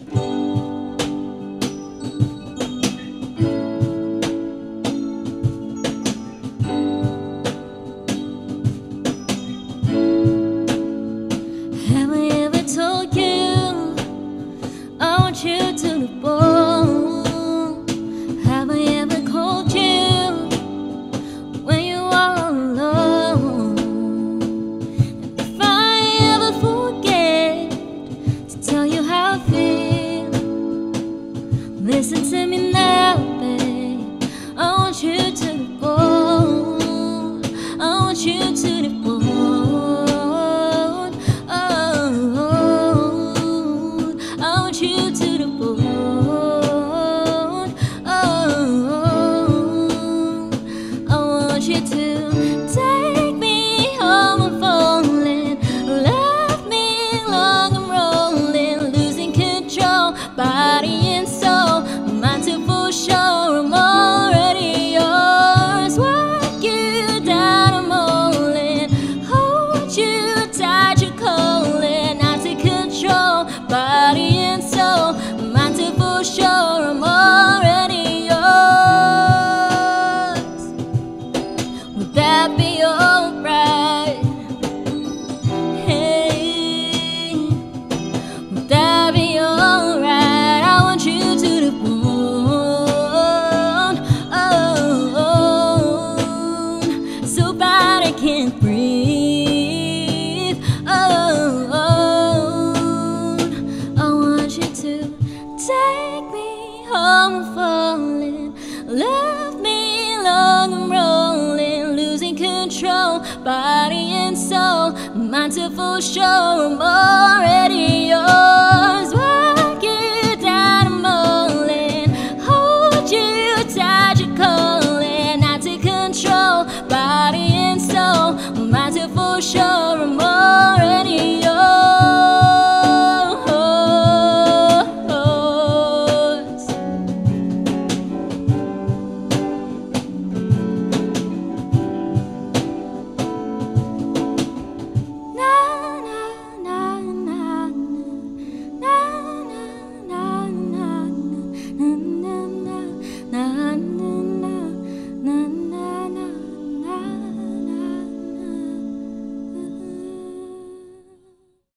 Have I ever told you I want you to the bone? Have I ever called you when you are all alone? And if I ever forget to tell you how I feel, listen to me now, babe. I want you to the bone. I want you to the bone. Body and soul, mind to full show. I'm already yours. Work you down, I'm rolling. Hold you tight, you're calling. Not to control. Body and soul, mind to full show. I'm already yours. Would that be alright? Hey, would that be alright? Can't breathe. Oh, I want you to take me home, I'm falling. Love me long, I'm rolling, losing control. Body and soul, mind to full show. I'm already yours. Work you down, I'm rolling. Hold you tight, you're calling. Not to control. Body and soul, mind to full show.